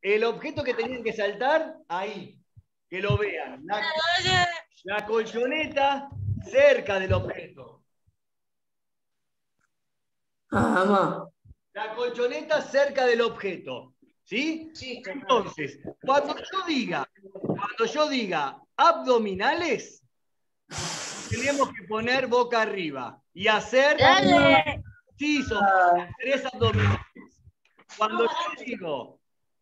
el objeto que tenían que saltar, ahí, que lo vean. La colchoneta cerca del objeto. Vamos. La colchoneta cerca del objeto. ¿Sí? Sí. Entonces, cuando yo diga abdominales, tenemos que poner boca arriba y hacer sí, 3 abdominales. Cuando yo digo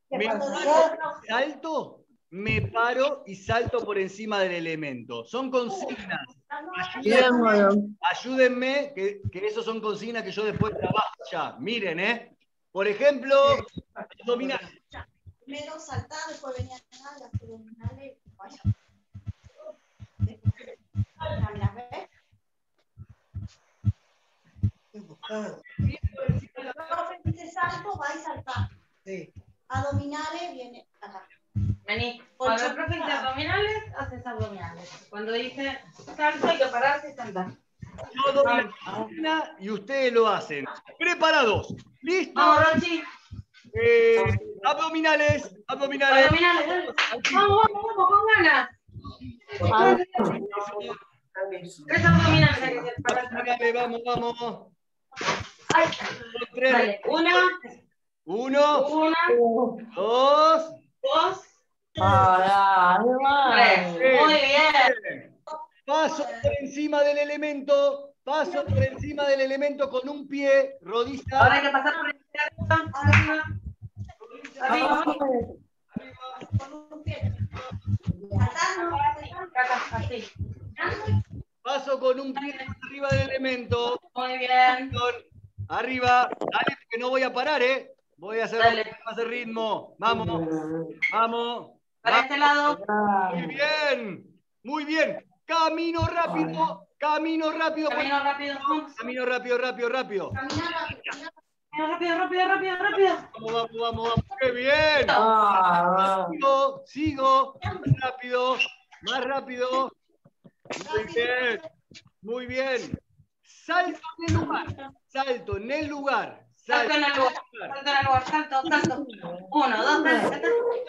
salto, me paro y salto por encima del elemento. Son consignas. Ayúdenme, que esos son consignas que yo después trabajo ya. Miren, ¿eh? Por ejemplo, abdominales. Primero saltar, después venía a las abdominales. Vaya. Mira, ¿ves? Dice salto, va y saltar. Sí. Abdominales viene acá. Vení. Cuando el profe dice abdominales, haces abdominales. Cuando dice salto, hay que pararse y saltar. Yo doy la consigna y ustedes lo hacen. Preparados. ¿Listo? Vamos, Rochi. Abdominales. Abdominales. Vamos, con ganas. 3 abdominales hay que hacer. Abdominales, vamos. Ay, 3. dale. 1, 2. 2, Hola, 3. Muy bien. Paso por encima del elemento. Con un pie, rodilla. Ahora hay que pasar por arriba. Arriba. Con un pie. Saltando. Así. Paso con un pie arriba del elemento. Muy bien. Arriba. Dale, que no voy a parar, ¿eh? Voy a hacer más de ritmo. Vamos. Para este lado. Muy bien. Camino rápido. Camino rápido. Camino rápido. Rápido. Vamos. ¡Qué bien! Sigo. Más rápido. Muy bien. Salto en el lugar. Salto. 1, 2, 3.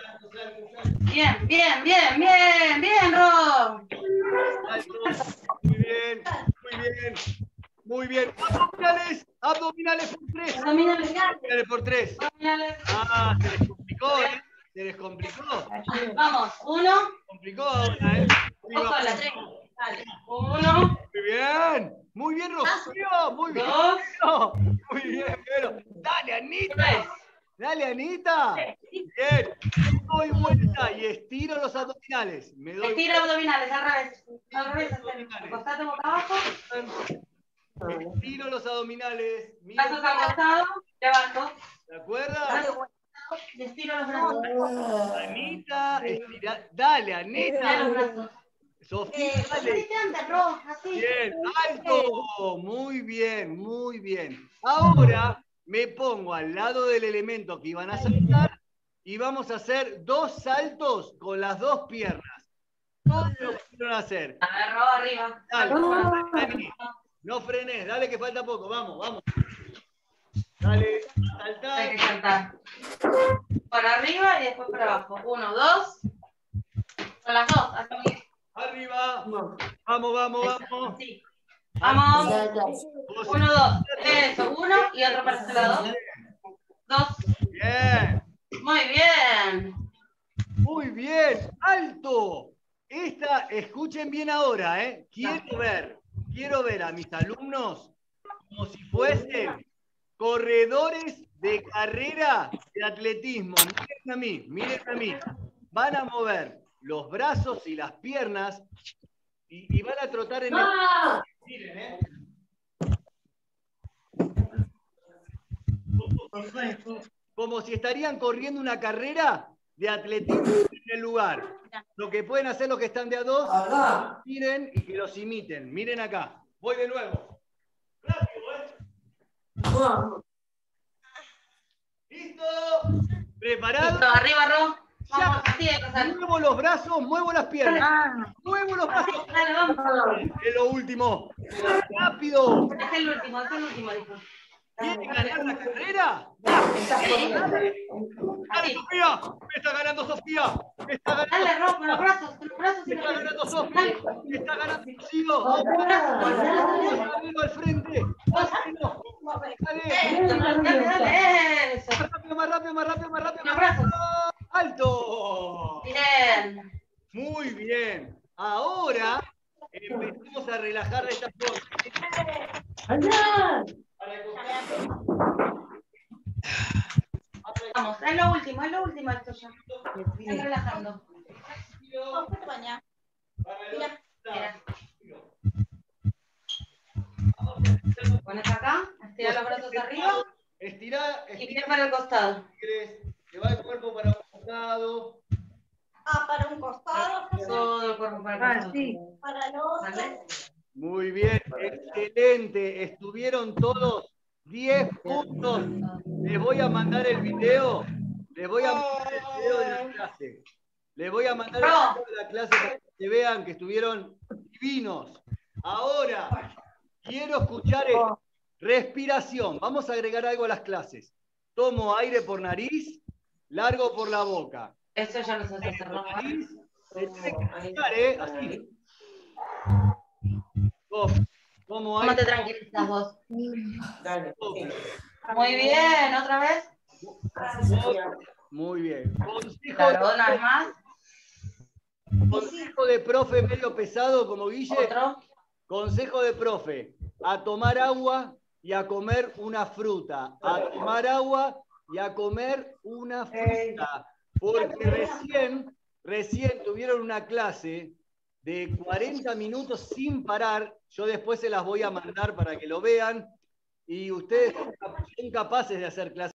Bien, Ro. Muy bien. Abdominales por 3. Ah, se les complicó. Vamos, 1. Complicó ahora, ¿eh? Ojo, la 3. Dale. 1. Muy bien, Rocío. Muy bien. 2. Muy bien, pero. Dale, Anita. 3. Dale, Anita. Bien. Doy vuelta y estiro los abdominales. Estira abdominales, al revés. Acostate boca abajo. Estiro los abdominales. Brazos al costado, levanto. ¿De acuerdo? Y estiro los brazos. Anita, estira. Dale, Anita. Estira los brazos. Sofía, dale. Bien, alto. Muy bien. Ahora me pongo al lado del elemento que iban a saltar y vamos a hacer 2 saltos con las 2 piernas. Todos lo pudieron hacer. Agarró arriba. Dale. No frenes, dale que falta poco. Vamos. Dale, saltar. Hay que saltar. Para arriba y después para abajo. 1, 2. Con las 2. Así. Arriba. Vamos. Sí. Vamos. 1, 2. Eso, 1 y otro para este lado. 2. Bien. Muy bien. Alto. Escuchen bien ahora, ¿eh? Quiero ver a mis alumnos como si fuesen corredores de carrera de atletismo. Miren a mí. Van a mover los brazos y las piernas y van a trotar en el... Miren, ¿eh? Como si estarían corriendo una carrera de atletismo en el lugar. Lo que pueden hacer los que están de a 2, miren y que los imiten. Miren acá. Voy de nuevo. Rápido, ¿eh? ¿Listo? ¿Preparado? Listo, arriba, Ro. Vamos, así de cosas. Muevo los brazos, muevo las piernas. Muevo los brazos. Dale, vamos. Es lo último. Rápido. Es el último, dijo. ¿Quieren ganar la carrera? Sí. ¡Dale, Así. Sofía! ¡Me está ganando Sofía! ¡Me está ganando Dale, Ro, con los brazos y ¡Me está los ganando pies. Sofía! Dale. ¡Me está ganando Rocío! Con los brazos, dale. ¡Camilo al frente! ¡Hacelo! ¡Dale! Dale, eso. ¡Más rápido, más rápido, más rápido, más rápido! Con los brazos. ¡Alto! Bien. Muy bien. Ahora empezamos a relajar de esta forma. Vamos, es lo último esto ya. Están relajando. Baña. Mira. Mira. Pones acá, estira los brazos arriba Estirá, y estirá. bien para el costado. Que va el cuerpo para un costado. Para un costado. Todo el cuerpo para el costado. Para el otro. ¿Vale? Muy bien, excelente. Estuvieron todos 10 puntos. Les voy a mandar el video. Les voy a mandar el video de la clase. Les voy a mandar el video de la clase para que vean que estuvieron divinos. Ahora, quiero escuchar esto. Respiración. Vamos a agregar algo a las clases. Tomo aire por nariz, largo por la boca. Eso ya lo sabes hacer, ¿no? Nariz, se tiene que escuchar, así. Tomo ¿Cómo aire. te tranquilizas vos? Dale. Muy bien, ¿otra vez? Muy bien. Consejo, Claro, una vez más. consejo de profe medio pesado como Guille. Otro. Consejo de profe. A tomar agua y a comer una fruta. A tomar agua y a comer una fruta. Porque recién tuvieron una clase de 40 minutos sin parar. Yo después se las voy a mandar para que lo vean. Y ustedes son capaces de hacer clases.